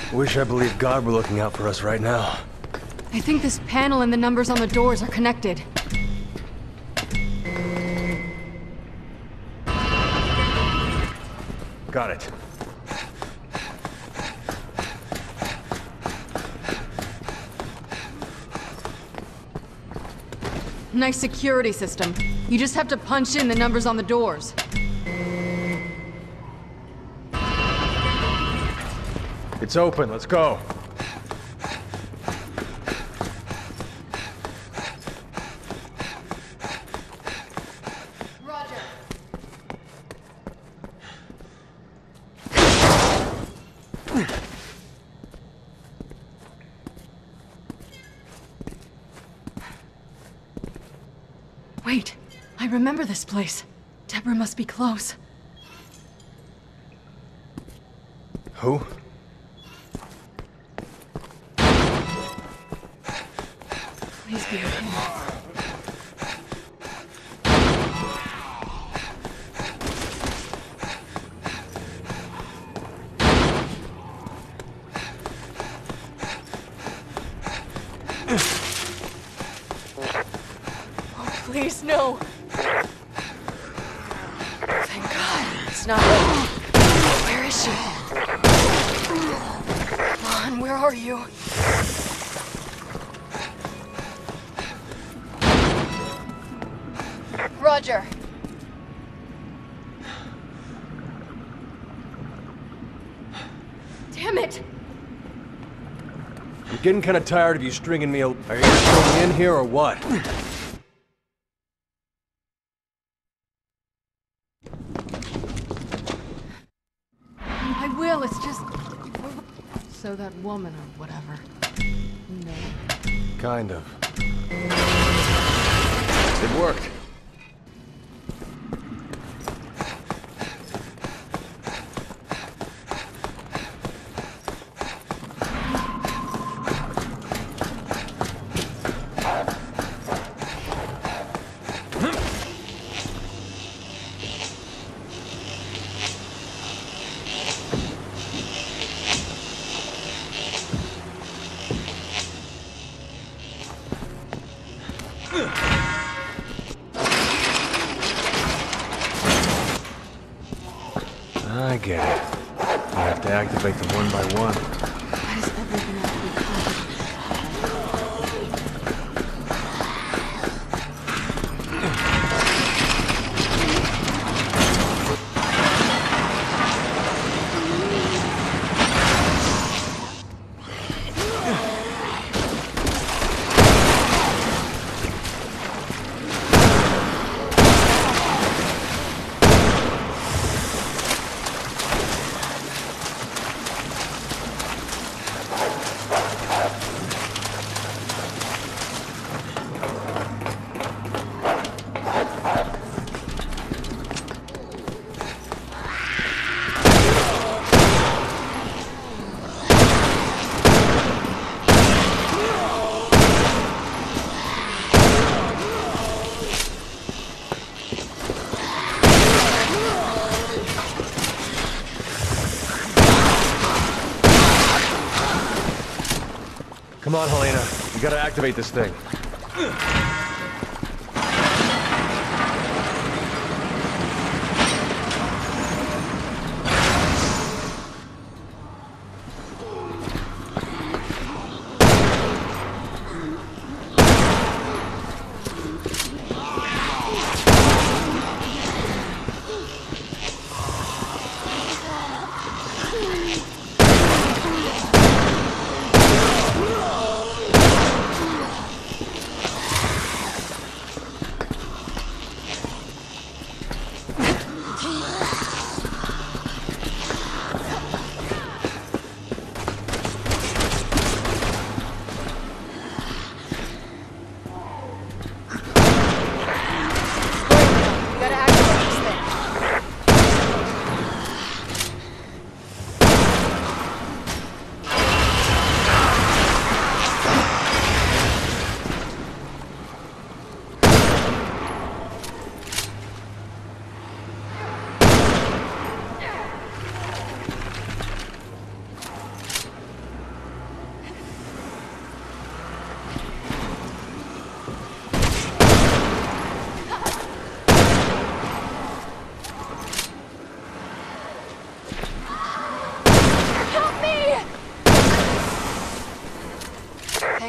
Wish I believed God were looking out for us right now. I think this panel and the numbers on the doors are connected. Got it. Nice security system. You just have to punch in the numbers on the doors. It's open, let's go. Roger. Wait, I remember this place. Deborah must be close. Who? Please be with him. Oh, please, no. Thank God. It's not her. Where is she? Come on, where are you? Roger. Damn it! I'm getting kind of tired of you stringing me. Are you gonna throw me in here or what? I will, it's just... So that woman or whatever. No. Kind of. It worked. I get it. You have to activate them one by one. Why does everything have to be complicated? Come on, Helena. You gotta activate this thing.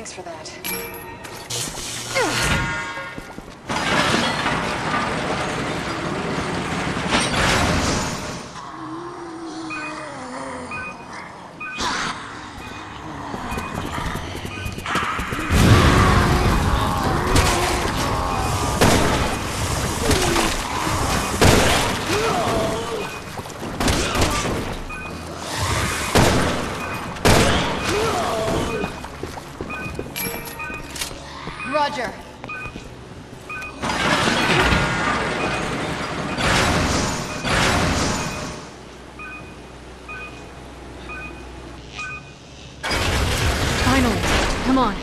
Thanks for that. Roger. Finally. Come on.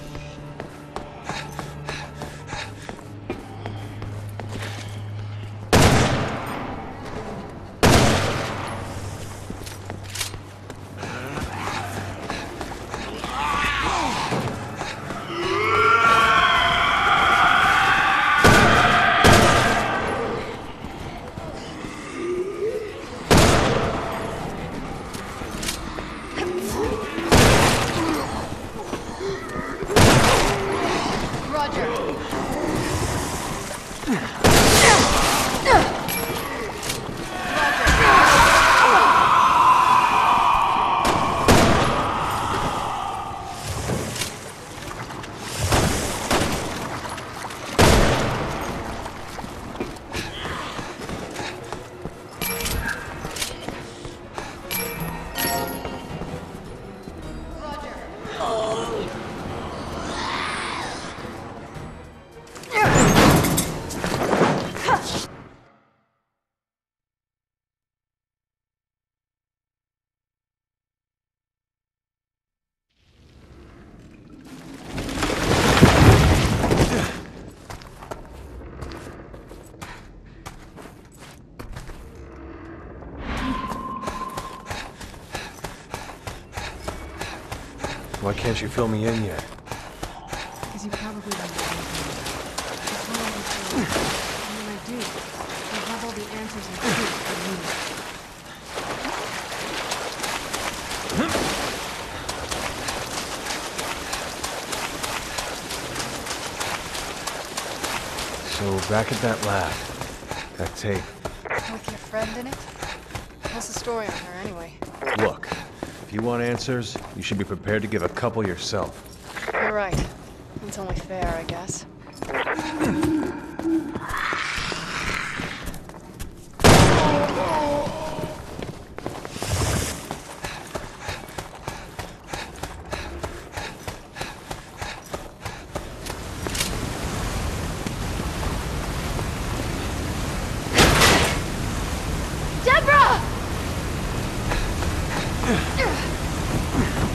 Why can't you fill me in yet? Because you probably don't know anything. Just how I can feel. And when I do, I'll have all the answers and truth I need. So, back at that lab. That tape. With your friend in it? What's the story on her, anyway? Look, if you want answers, you should be prepared to give a couple yourself. You're right. It's only fair, I guess. Deborah!